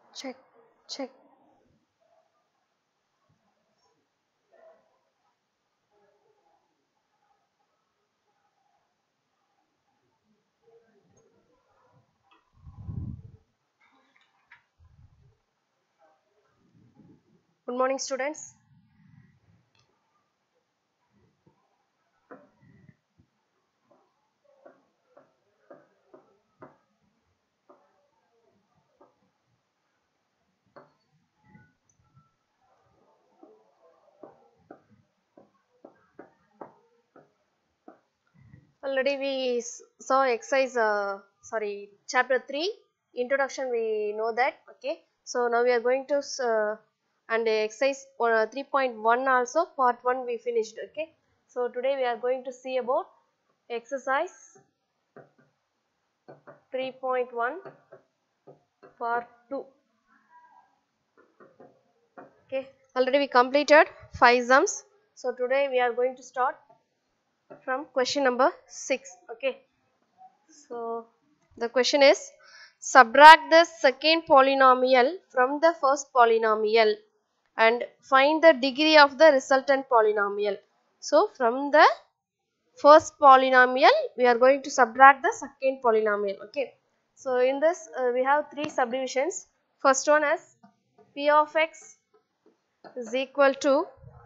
Check, check. Good morning, students. Already we saw exercise, chapter 3, introduction, we know that, okay. So now we are going to, and exercise 3.1 also, part 1 we finished, okay. So today we are going to see about exercise 3.1 part 2, okay. Already we completed 5 sums. So today we are going to start from question number 6, okay. So the question is, subtract the second polynomial from the first polynomial and find the degree of the resultant polynomial. So from the first polynomial we are going to subtract the second polynomial, okay. So in this we have three subdivisions. First one is p of x is equal to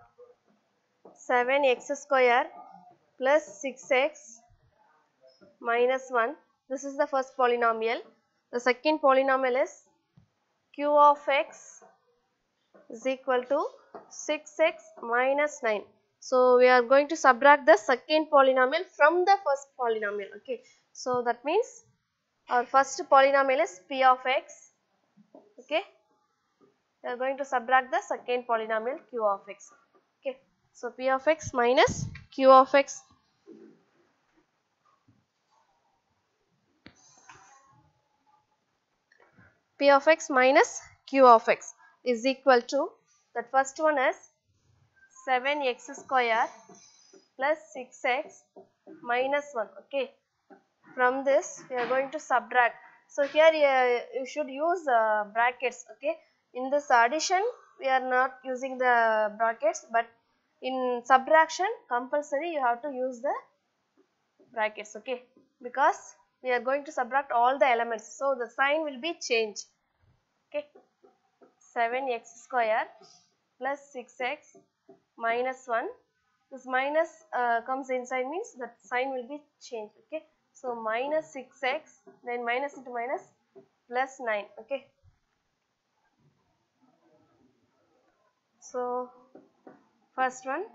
7x square plus 6x minus 1. This is the first polynomial. The second polynomial is q of x is equal to 6x minus 9. So we are going to subtract the second polynomial from the first polynomial, okay. So that means our first polynomial is p of x, okay. We are going to subtract the second polynomial q of x, okay. So p of x minus q of x. P of x minus q of x is equal to, that first one is 7x square plus 6x minus 1, okay. From this we are going to subtract. So here you should use brackets, okay. In this addition we are not using the brackets, but in subtraction compulsory you have to use the brackets, okay, because we are going to subtract all the elements, so the sign will be changed, okay. 7x square plus 6x minus 1. This minus comes inside, means that sign will be changed, okay. So minus 6x, then minus into minus plus 9, okay. So first one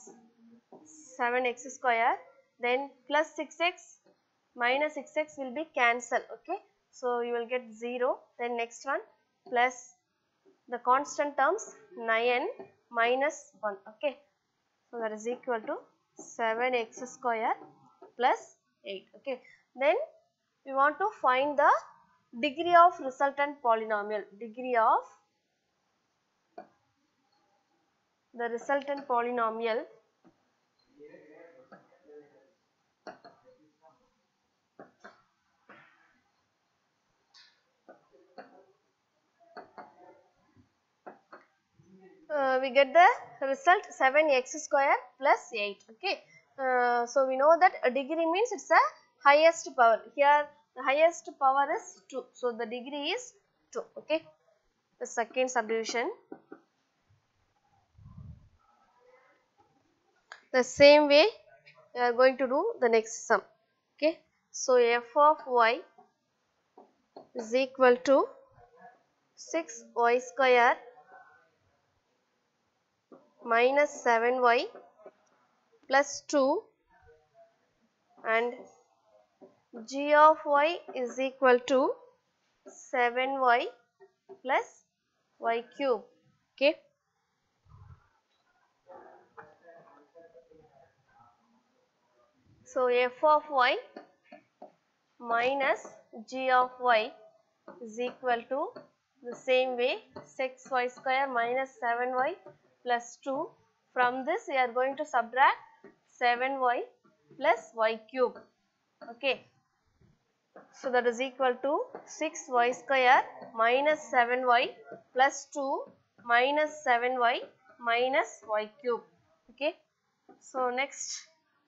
7x square, then plus 6x minus 6x will be cancelled, okay. So you will get 0. Then next one plus the constant terms 9 minus 1, okay. So that is equal to 7x square plus 8, okay. Then we want to find the degree of resultant polynomial, degree of the resultant polynomial. We get the result 7x square plus 8, okay. So we know that a degree means it's a highest power. Here the highest power is 2, so the degree is 2, okay. The second subdivision, the same way we are going to do the next sum, okay. So f of y is equal to 6y square minus 7y plus 2, and g of y is equal to 7y plus y cube, okay. So f of y minus g of y is equal to the same way 6y square minus 7y plus 2. From this we are going to subtract 7y plus y cube, okay. So that is equal to 6y square minus 7y plus 2 minus 7y minus y cube. Okay. So next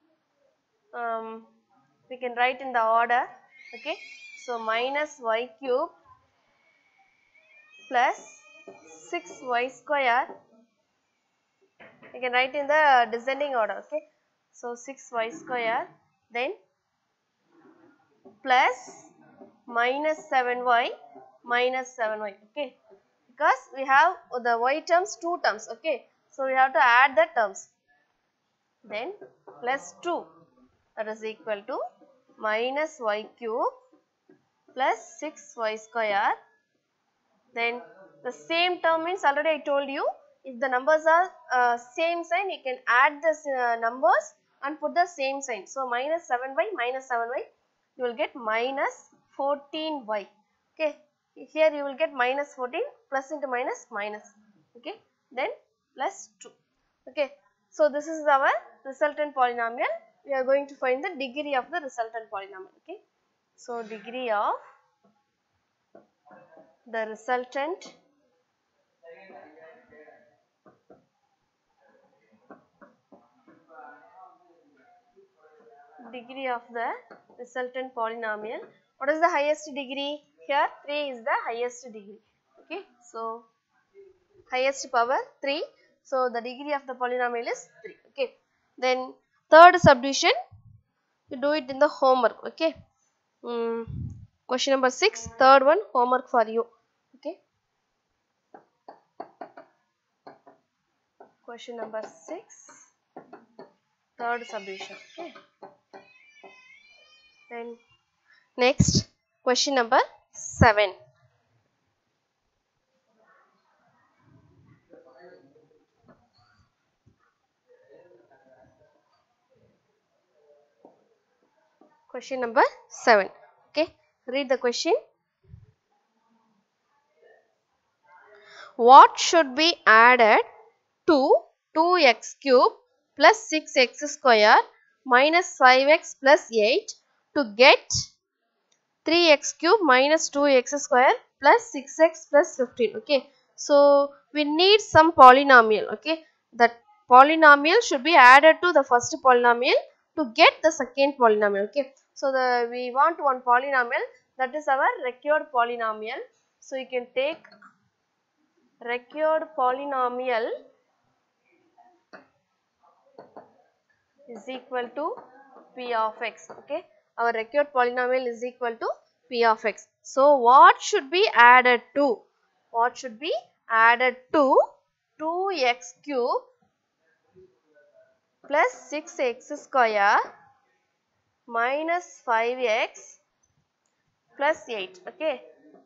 we can write in the order. Okay. So minus y cube plus 6y square. We can write in the descending order. Okay. So 6y square, then plus minus 7y minus 7y. Okay. Because we have the y terms, two terms. Okay. So we have to add the terms. Then plus 2, that is equal to minus y cube plus 6y square. Then the same term means, already I told you, if the numbers are same sign, you can add the numbers and put the same sign. So minus 7y minus 7y, you will get minus 14y. Okay. Here you will get minus 14, plus into minus minus. Okay. Then plus 2. Okay. So this is our resultant polynomial. We are going to find the degree of the resultant polynomial. Okay. So degree of the resultant degree of the resultant polynomial. What is the highest degree? Here 3 is the highest degree. Okay. So highest power 3. So the degree of the polynomial is 3. Okay. Then third subdivision, you do it in the homework. Okay. Question number 6, third one, homework for you. Okay. Question number 6, third subdivision. Okay. Then next, question number 7. Question number 7. Okay. Read the question. What should be added to 2x cube plus 6x square minus 5x plus 8 to get 3x cube minus 2x square plus 6x plus 15. Okay. So we need some polynomial. Okay. That polynomial should be added to the first polynomial to get the second polynomial. Okay. So we want one polynomial, that is our required polynomial. So you can take required polynomial is equal to p of x. Okay. Our required polynomial is equal to p of x. So what should be added to? What should be added to 2x cube plus 6x square minus 5x plus 8. Okay.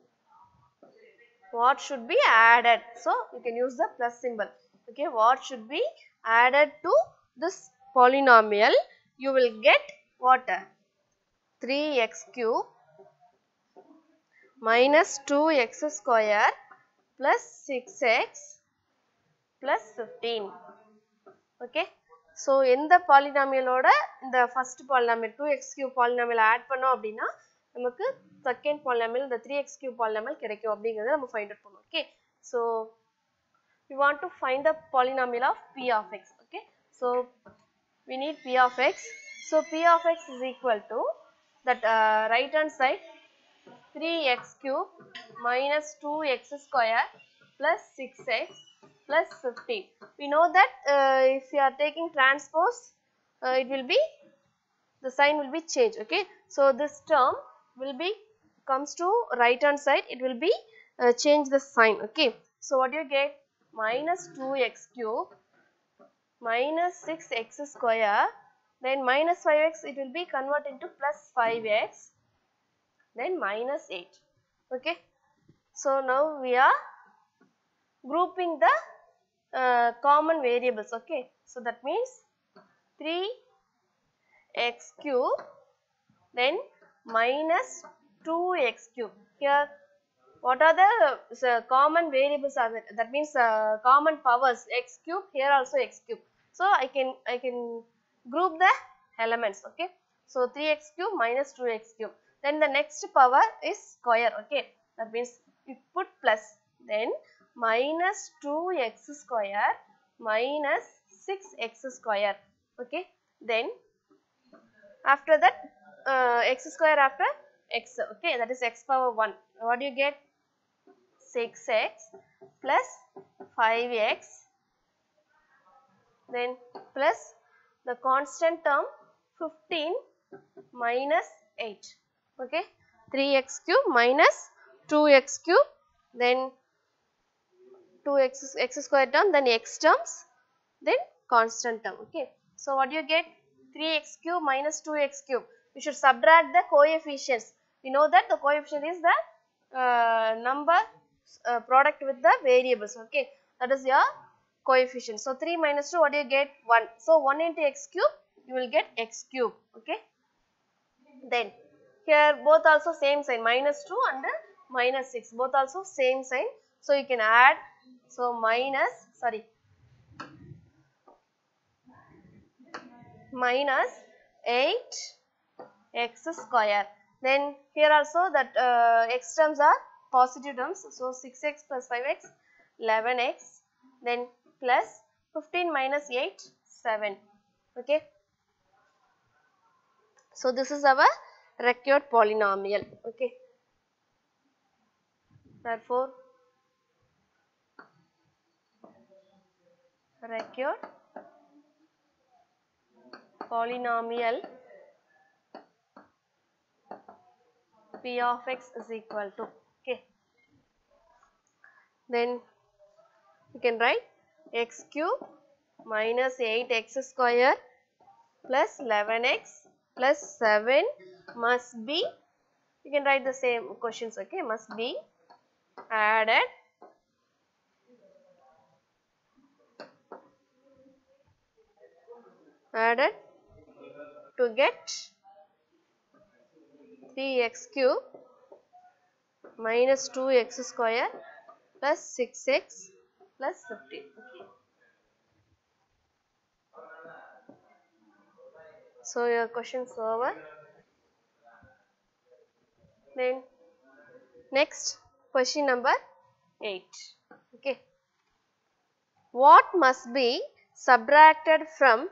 What should be added? So you can use the plus symbol. Okay. What should be added to this polynomial? You will get what? 3x cube minus 2x square plus 6x plus 15. Okay. So எந்த polynomialோட இந்த first polynomial 2x cube polynomial add பண்ணோம் அப்படினா நமக்கு second polynomial இந்த 3x cube polynomial கிடைக்கும் அப்படிங்கறத நம்ம find out பண்ணனும். Okay. So we want to find the polynomial of p of x. Okay. So we need p of x. So p of x is equal to that right hand side 3x cube minus 2x square plus 6x plus 15. We know that if you are taking transpose, it will be, the sign will be changed. Okay. So this term will be, comes to right hand side, it will be change the sign. Okay. So what you get? Minus 2x cube minus 6x square, then minus 5x, it will be converted into plus 5x, then minus 8. Okay. So now we are grouping the common variables. Okay. So that means 3x cube then minus 2x cube. Here what are the common variables are there? That means common powers, x cube, here also x cube. So I can group the elements. Okay. So 3x cube minus 2x cube. Then the next power is square. Okay, that means you put plus, then minus 2x square minus 6x square. Okay, then after that x square after x. Okay, that is x power 1. What do you get? 6x plus 5x, then plus the constant term 15 minus 8. Okay, 3x cube minus 2x cube, then 2x x square term, then x terms, then constant term. Okay, so what do you get? 3x cube minus 2x cube. You should subtract the coefficients. We know that the coefficient is the number product with the variables. Okay, that is your coefficient. So 3 minus 2, what do you get? 1. So 1 into x cube, you will get x cube. Okay, then here both also same sign, minus 2 and minus 6, both also same sign. So you can add, so minus 8x square. Then here also that x terms are positive terms. So 6x plus 5x, 11x. Then plus 15 minus 8, 7. Okay. So this is our recurred polynomial. Okay. Therefore, recurred polynomial p of x is equal to, okay, then you can write x cube minus 8x square plus 11x plus 7 must be, you can write the same questions, okay, must be added to get 3x cube minus 2x square plus 6x plus 15. Okay. So your questions over. Then next question number 8. Okay. What must be subtracted from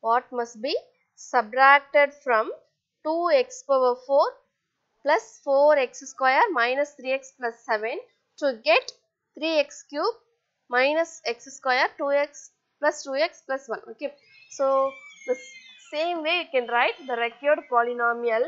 2x power 4 plus 4x square minus 3x plus 7 to get 3x cube minus x square 2x plus 2x plus 1. Okay. So the same way you can write the recurred polynomial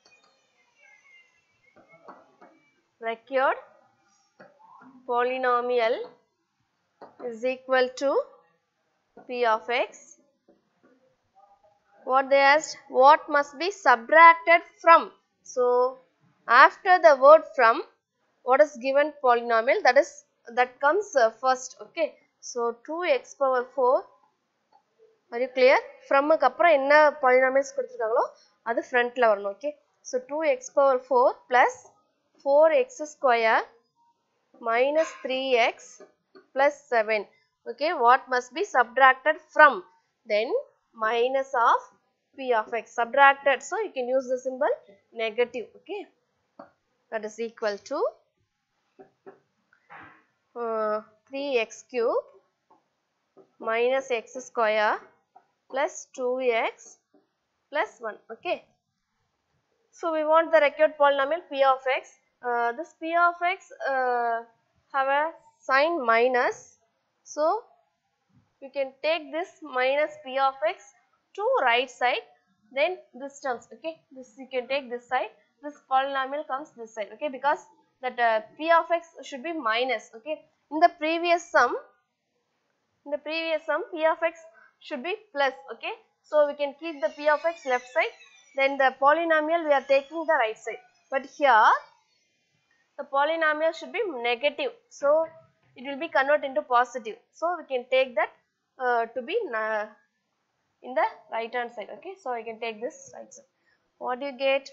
is equal to p of x. What they asked? What must be subtracted from? So after the word from, what is given polynomial, that comes first. Okay. So 2x power 4. Are you clear? From க்கு அப்புறம் என்ன polynomials கொடுத்திருக்காங்களோ அது frontல வரணும். Okay. So 2x power 4 plus 4x square minus 3x plus 7. Okay. What must be subtracted from? Then minus of p of x subtracted. So you can use the symbol negative. Okay. That is equal to 3x cube minus x square plus 2x plus 1. Okay. So we want the recurred polynomial p of x. This p of x have a sign minus. So you can take this minus p of x to right side. Then this terms. Okay. This you can take this side. This polynomial comes this side. Okay. Because that p of x should be minus. Okay. In the previous sum, p of x should be plus. Okay. So we can keep the p of x left side, then the polynomial we are taking the right side. But here the polynomial should be negative, so it will be converted into positive. So we can take that to be in the right hand side. Okay. So I can take this right side. What do you get?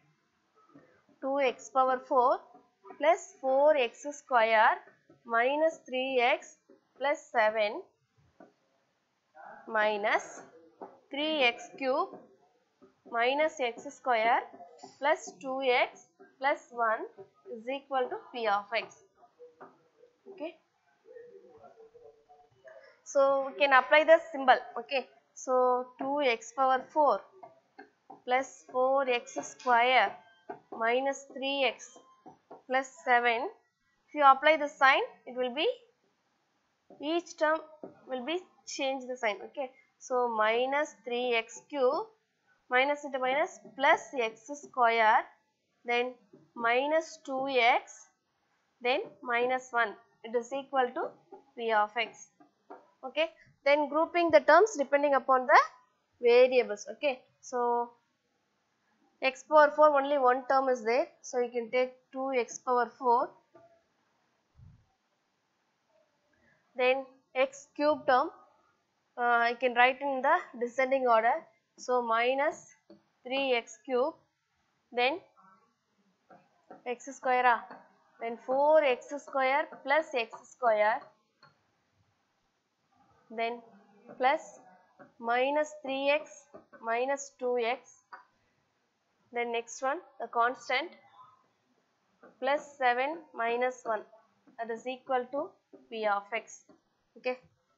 2x power 4 plus 4x square minus 3x plus 7 minus 3x cube minus x square plus 2x plus 1 is equal to p of x. Okay. So we can apply the symbol. Okay. So 2x power 4 plus 4x square minus 3x plus 7. If you apply the sign, it will be, each term will be change the sign. Okay. So minus 3x cube minus into minus plus x square, then minus 2x, then minus 1. It is equal to p of x. Okay. Then grouping the terms depending upon the variables. Okay. So x power 4 only one term is there. So you can take 2x power 4. Then x cube term I can write in the descending order. So minus 3x cube, then x square, then 4x square plus x square, then plus minus 3x minus 2x, then next one the constant plus 7 minus 1, that is equal to p of x. Okay.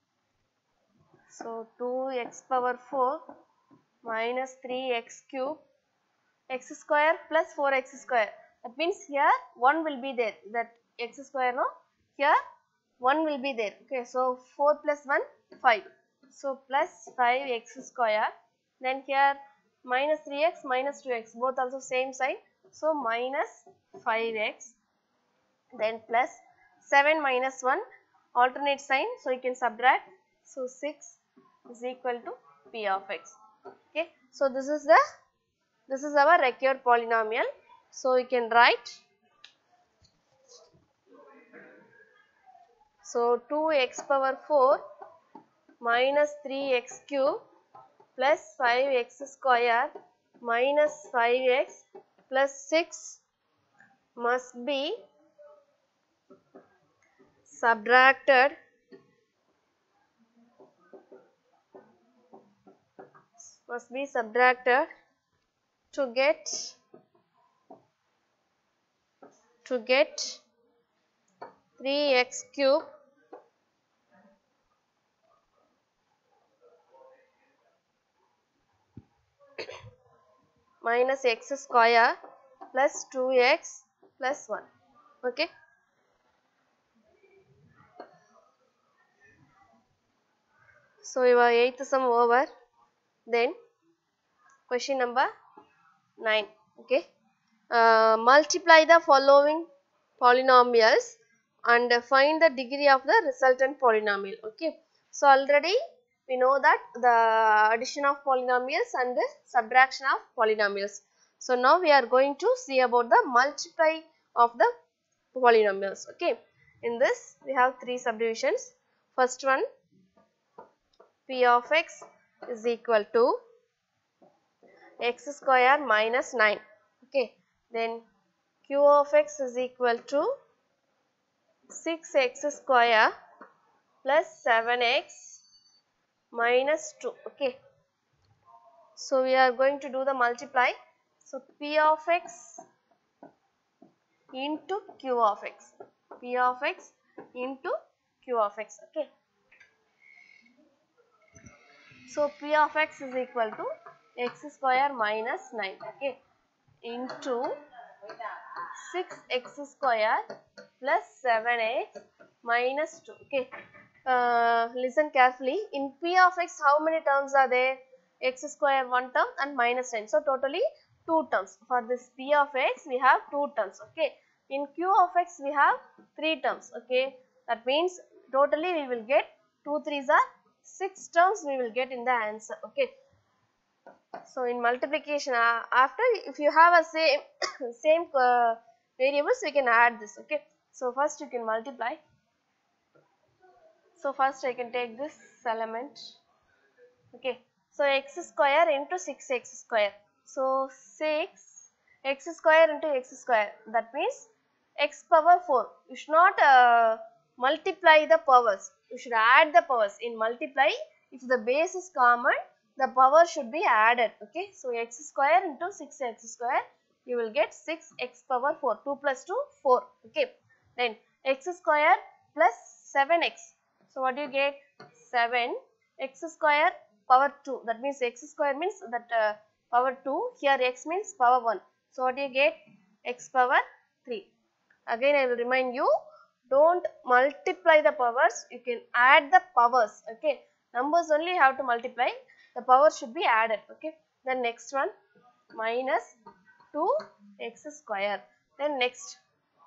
So 2x power 4 minus 3x cube, x square plus 4x square, that means here 1 will be there, that x square, no, here 1 will be there. Okay. So 4 plus 1 5, so plus 5x square, then here minus 3x minus 2x, both also same sign, so minus 5x, then plus 7 minus 1, alternate sign, so you can subtract, so 6 is equal to p of x. Okay. So this is our required polynomial. So you can write, so 2x power 4 minus 3x cube plus 5x square minus 5x plus 6 must be subtracted to get 3x cube minus x square plus 2x plus 1. Okay. So your 8th sum over. Then question number 9. Okay. Multiply the following polynomials and find the degree of the resultant polynomial. Okay. So already we know that the addition of polynomials and the subtraction of polynomials. So now we are going to see about the multiply of the polynomials. Okay. In this we have 3 subdivisions. First one, p of x is equal to x square minus 9. Okay. Then q of x is equal to 6x square plus 7x minus 2. Okay. So we are going to do the multiply. So p of x into q of x, p of x into q of x. Okay. So p of x is equal to x square minus 9. Okay. Into 6x square plus 7x minus 2. Okay. Listen carefully. In p of x, how many terms are there? X square 1 term and minus 10. So totally 2 terms. For this p of x, we have 2 terms. Okay. In q of x, we have 3 terms. Okay. That means totally we will get 2 3s are 6 terms we will get in the answer. Okay. So in multiplication, after if you have a same variables, we can add this. Okay. So first you can multiply. So first I can take this element. Okay. So x square into 6x square. So 6x square into x square. That means x power 4. You should not multiply the powers. You should add the powers. In multiply, if the base is common, the power should be added. Okay, so x square into 6x square, you will get 6x power 4. 2 plus 2, 4. Okay, then x square plus 7x. So what do you get? 7 x square power 2. That means x square means that power 2. Here x means power 1. So what do you get? X power 3. Again I will remind you, don't multiply the powers, you can add the powers. Okay, numbers only you have to multiply, the power should be added. Okay, then next one, minus 2x square. Then next,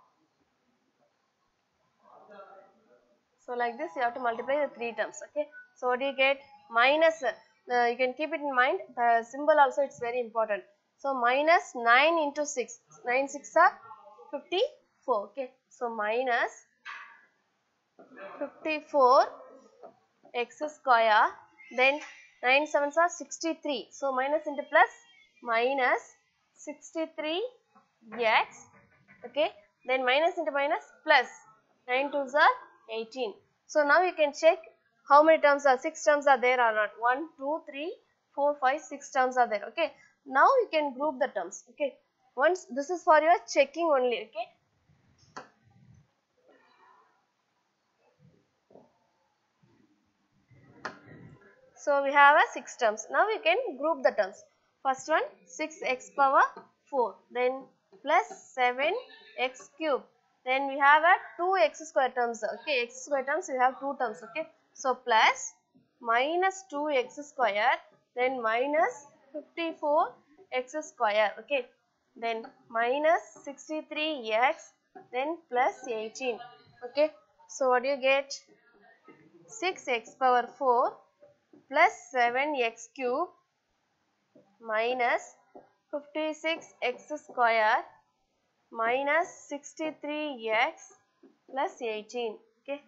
so like this you have to multiply the 3 terms. Okay, so what do you get? Minus, you can keep it in mind, the symbol also it's very important. So minus 9 into 6, 9 6 are 54. Okay, so minus 54 x square, then 9 7s are 63. So minus into plus, minus 63 x. Okay, then minus into minus, plus 9 2s are 18. So now you can check how many terms are, 6 terms are there or not. 1 2 3 4 5 6 terms are there. Okay, now you can group the terms. Okay, once this is for your checking only. Okay, so we have a 6 terms. Now we can group the terms. First one, 6x power 4, then plus 7x cube. Then we have a 2x square terms. Okay, x square terms we have 2 terms. Okay, so plus minus 2x square, then minus 54x square. Okay, then minus 63x, then plus 18. Okay, so what do you get? 6x power 4 plus 7x cube minus 56x square minus 63x plus 18. Okay,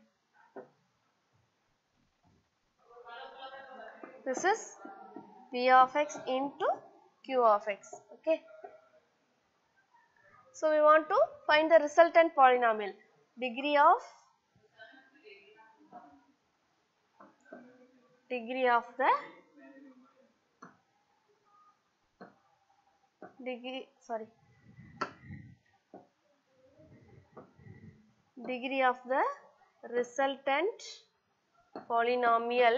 this is p of x into q of x. Okay, so we want to find the resultant polynomial. Degree of the degree of the resultant polynomial.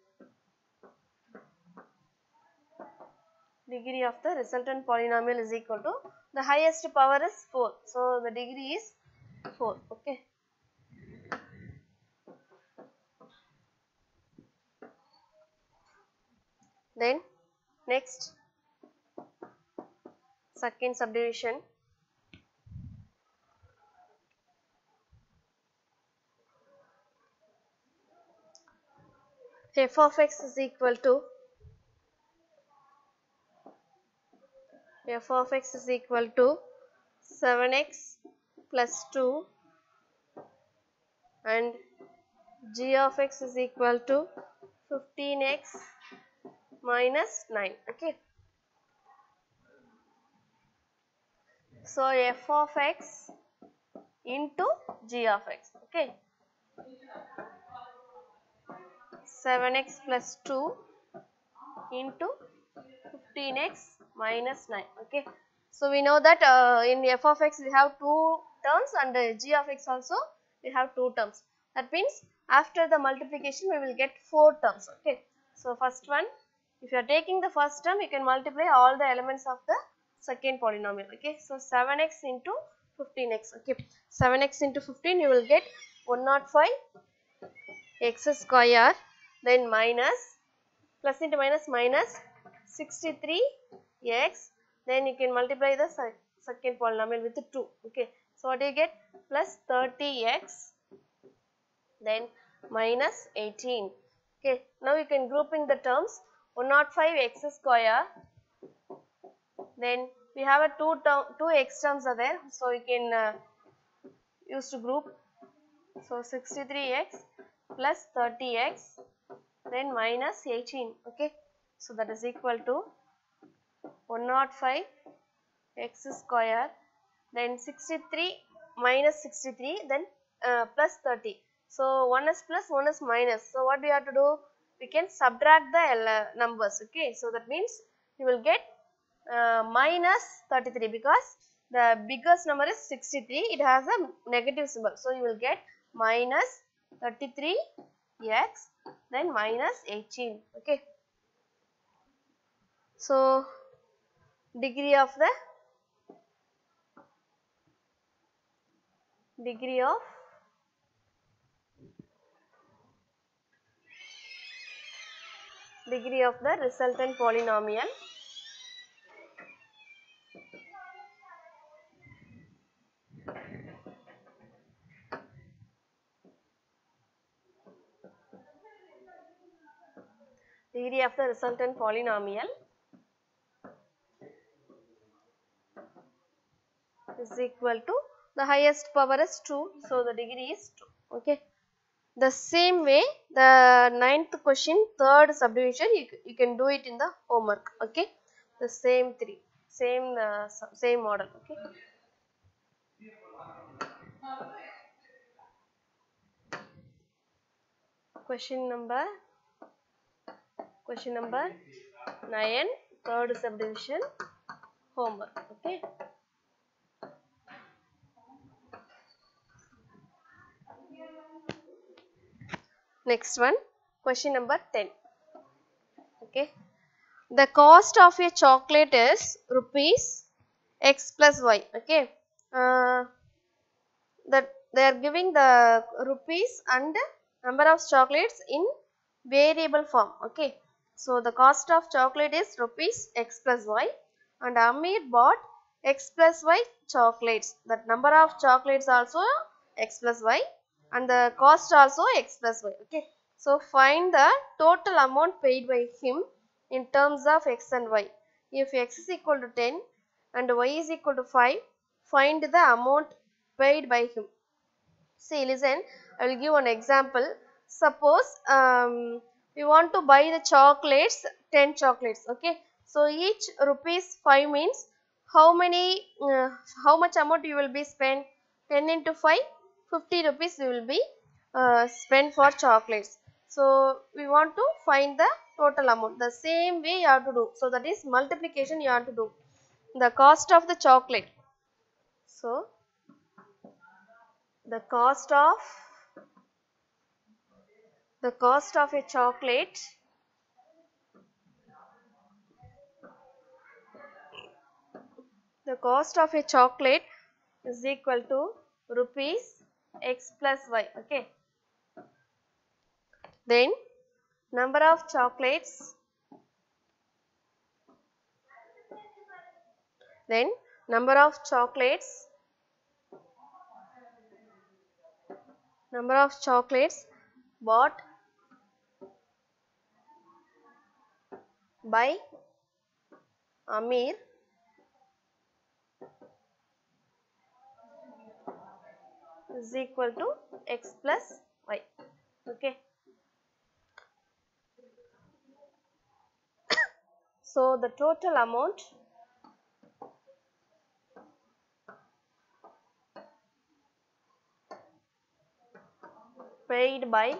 Degree of the resultant polynomial is equal to, the highest power is 4. So the degree is 4. Okay. Then next, second subdivision. F of x is equal to 7x plus 2 and g of x is equal to 15x minus 9. Okay, so f of x into g of x. Okay, 7x plus 2 into 15x minus 9. Okay, so we know that in f of x we have 2 terms and g of x also we have 2 terms. That means after the multiplication we will get 4 terms. Okay, so first one, if you are taking the first term, you can multiply all the elements of the second polynomial. Okay, so 7x into 15x. Okay, 7x into 15, you will get 105 x square, then minus, plus into minus, minus 63x, then you can multiply the second polynomial with 2. Okay, so what do you get? Plus 30x, then minus 18. Okay, now you can group in the terms. 105 x square, then we have a 2 x terms are there, so you can use to group. So 63x plus 30x, then minus 18. Okay, so that is equal to 105 x square, then 63 minus 63, then plus 30. So one is plus, one is minus. So what do you have to do? we can subtract the numbers. Okay, so that means you will get minus 33 because the biggest number is 63, it has a negative symbol, so you will get minus 33x then minus 18. Okay, so degree of the resultant polynomial is equal to, the highest power is 2, so the degree is 2. Okay, the same way the 9th question, third subdivision, you can do it in the homework. Okay, the same same model. Okay, question number 9, third subdivision, homework. Okay, next one, question number 10. Okay, the cost of a chocolate is rupees x plus y. Okay, that they are giving the rupees and number of chocolates in variable form. Okay, so the cost of chocolate is rupees x plus y and Amir bought x plus y chocolates. That number of chocolates also x plus y and the cost also x plus y. Okay, so find the total amount paid by him in terms of x and y. If x is equal to 10 and y is equal to 5, find the amount paid by him. See, listen, I will give one example. Suppose we want to buy the chocolates, 10 chocolates. Okay, so each rupees 5 means how much amount you will be spent? 10 into 5, 50 rupees you will be spent for chocolates. So we want to find the total amount. The same way you have to do. So that is multiplication you have to do. The cost of the chocolate. So the cost of a chocolate is equal to rupees x plus y. Okay, then number of chocolates bought by Amir is equal to x plus y. Okay, so the total amount paid by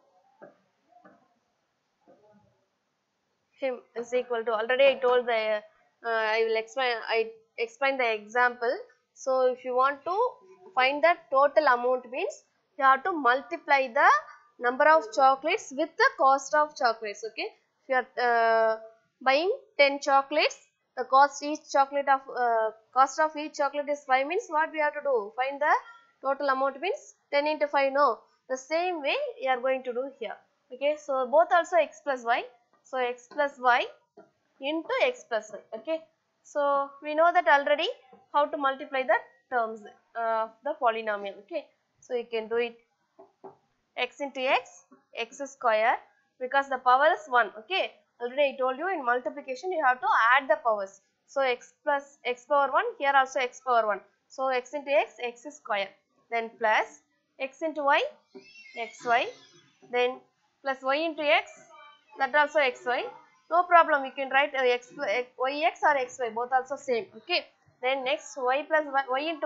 him is equal to, already I told the I explain the example. So if you want to find the total amount means you have to multiply the number of chocolates with the cost of chocolates. Okay, if you are buying 10 chocolates, the cost of each chocolate is 5 means what we have to do? Find the total amount means 10 into 5. No, the same way you are going to do here. Okay, so both also x plus y. So x plus y into x plus y. Okay, so we know that already how to multiply the terms of the polynomial. Okay, so you can do it x into x square, because the power is 1. Okay, already I told you in multiplication you have to add the powers. So x plus x power 1, here also x power 1. So x into x square, then plus x into y, xy, then plus y into x, that also xy. No problem, you can write yx or xy, both also same. Okay, then next y plus y into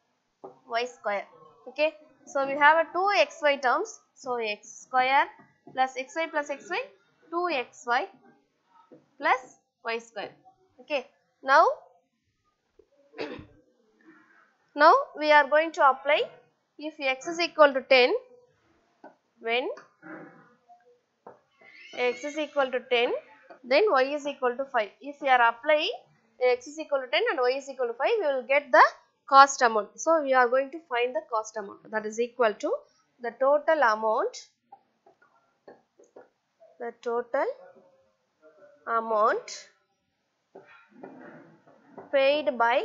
y square. Okay, so we have a 2 xy terms, so x square plus xy 2xy plus y square. Okay. Now we are going to apply if x is equal to 10, when x is equal to 10, then y is equal to 5. If we are applying x is equal to 10 and y is equal to 5, we will get the cost amount. So we are going to find the cost amount, that is equal to the total amount paid by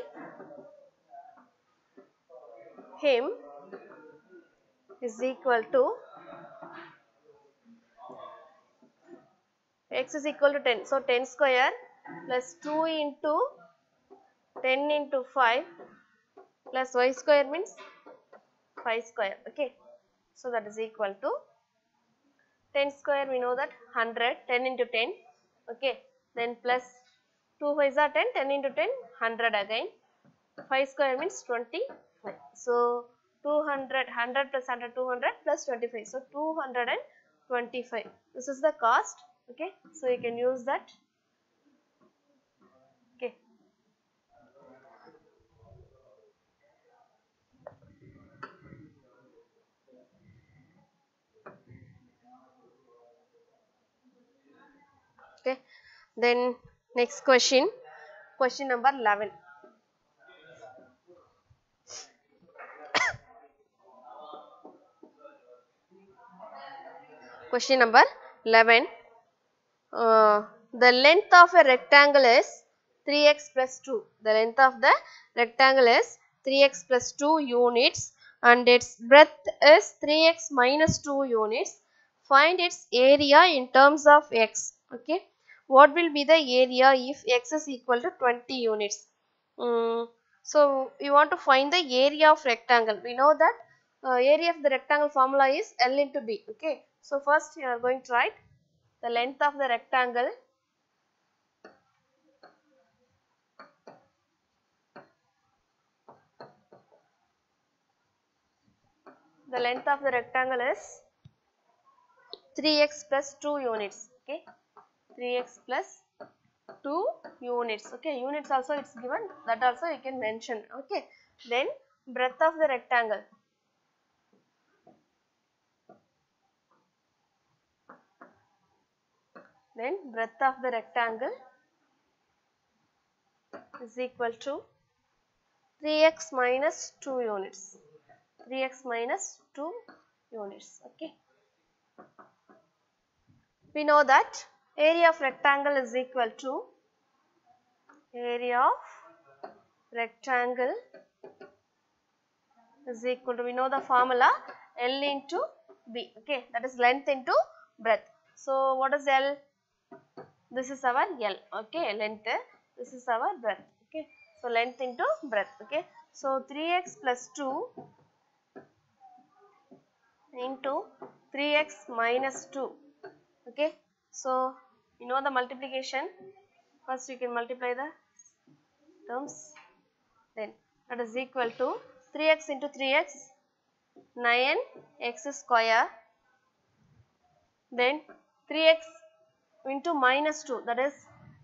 him is equal to x is equal to 10. So 10 square plus 2 into 10 into 5 plus y square means 5 square. Okay. So that is equal to 10 square, we know that 100, 10 into 10. Okay. Then plus 2 5s are 10, 10 into 10, 100 again. 5 square means 25. So 200, 100 plus 100, 200 plus 25. So 225. This is the cost. Okay. So you can use that. Okay. Okay. Then next question number 11. Question number 11. The length of a rectangle is 3x plus 2. The length of the rectangle is 3x plus 2 units and its breadth is 3x minus 2 units. Find its area in terms of x. Okay. What will be the area if x is equal to 20 units? So we want to find the area of rectangle. We know that area of the rectangle formula is L into B. Okay. So first you are going to write the length of the rectangle is 3x plus 2 units. Okay, 3x plus 2 units. Okay, units also it's given, that also you can mention. Okay, then breadth of the rectangle. Then breadth of the rectangle is equal to 3x minus 2 units. 3x minus 2 units. Okay. We know that area of rectangle is equal to we know the formula L into B. Okay, that is length into breadth. So what is L? This is our L. Okay, length. This is our breadth. Okay, so length into breadth. Okay, so 3x plus 2 into 3x minus 2. Okay, so you know the multiplication. First you can multiply the terms, then that is equal to 3x into 3x 9x square, then 3x into minus 2, that is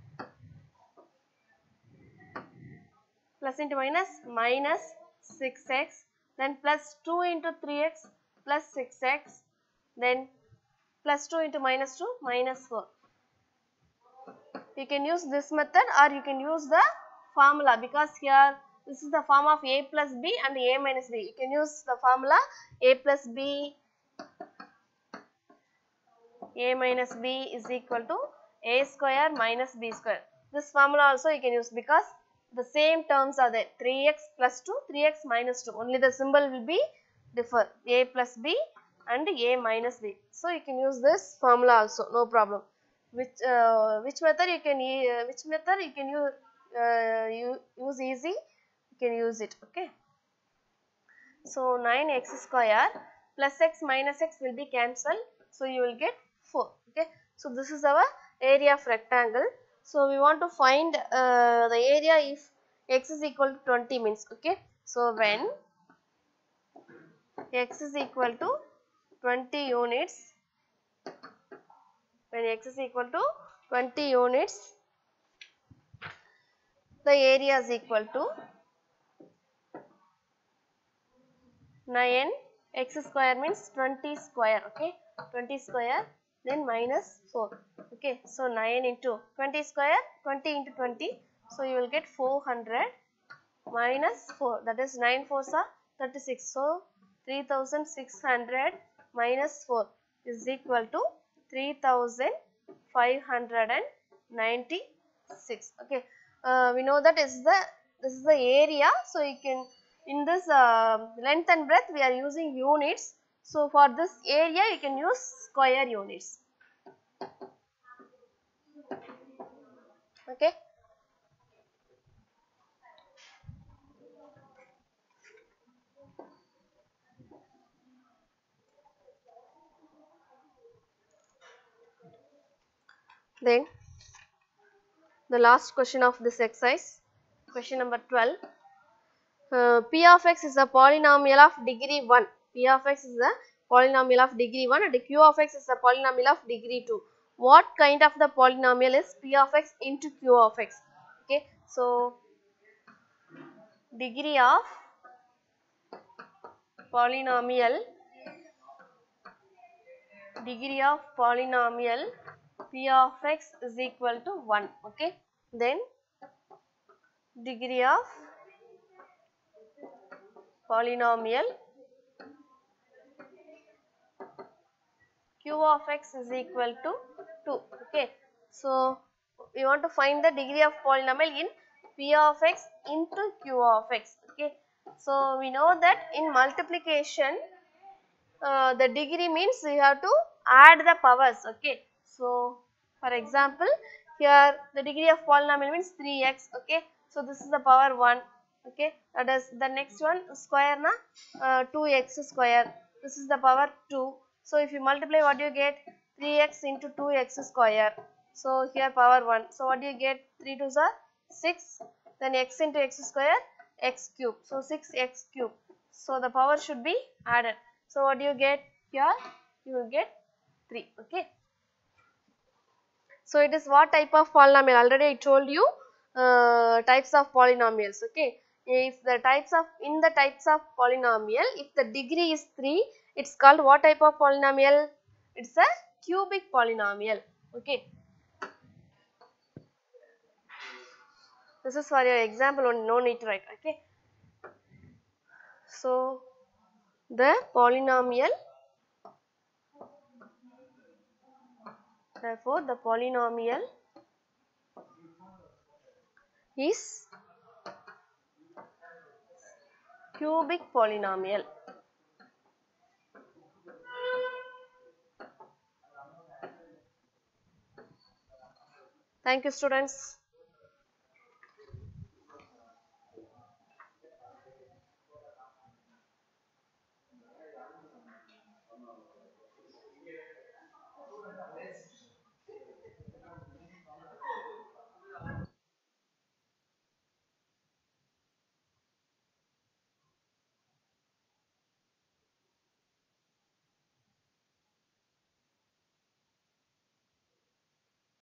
plus into minus 6x, then plus 2 into 3x plus 6x, then plus 2 into minus 2 minus 4. You can use this method or you can use the formula, because here this is the form of a plus b and a minus b. You can use the formula a plus b, a minus b is equal to a square minus b square. This formula also you can use because the same terms are there, 3x plus 2, 3x minus 2. Only the symbol will be differ, a plus b and a minus b. So you can use this formula also, no problem. Which method you can use easy, you can use it. Okay. So 9x square plus x minus x will be cancelled. So you will get 4. Okay. So this is our area of rectangle. So we want to find the area if x is equal to 20 means. Okay. So when x is equal to 20 units, when x is equal to 20 units, the area is equal to 9 x square means 20 square, okay, 20 square then minus 4, okay. So 9 into 20 square, 20 into 20, so you will get 400 minus 4, that is 9 4s are 36, so 3600 minus 4 is equal to 3596, okay. We know that this is the area, so you can, in this length and breadth we are using units, so for this area you can use square units, okay. Then the last question of this exercise, question number 12. P of x is a polynomial of degree 1. P of x is a polynomial of degree 1 and Q of x is a polynomial of degree 2. What kind of the polynomial is P of x into Q of x? Okay, so degree of polynomial, P of x is equal to 1, okay. Then degree of polynomial Q of x is equal to 2, okay. So we want to find the degree of polynomial in P of x into Q of x, okay. So we know that in multiplication the degree means we have to add the powers, okay. So for example, here the degree of polynomial means 3x, okay. So this is the power 1, okay. That is the next one square na 2x square, this is the power 2. So if you multiply, what do you get? 3x into 2x square. So here power 1. So what do you get? 3 2s are 6. Then x into x square, x cube. So 6x cube. So the power should be added. So what do you get? Here you will get 3. Okay. So it is what type of polynomial? Already I told you types of polynomials. Okay. If the types of, in the types of polynomial, if the degree is 3, it's called what type of polynomial? It's a cubic polynomial. Okay. This is for your example only, no need to write. Okay. So the polynomial, therefore the polynomial is cubic polynomial. Thank you, students.